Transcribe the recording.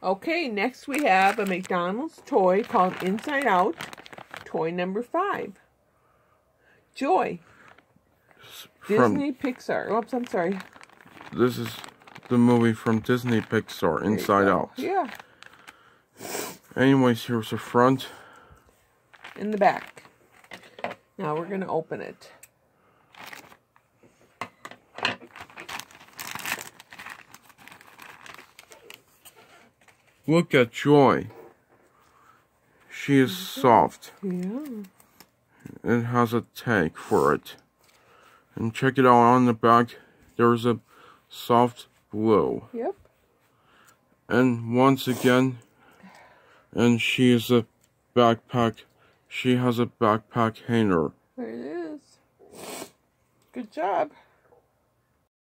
Okay, next we have a McDonald's toy called Inside Out, toy number 5. Joy. Disney Pixar. Oops, I'm sorry. This is the movie from Disney Pixar, Inside Out. Yeah. Anyways, here's the front. In the back. Now we're going to open it. Look at Joy. She is soft. Yeah. It has a tag for it. And check it out on the back. There's a soft blue. Yep. And once again, and she is a backpack. She has a backpack hanger. There it is. Good job.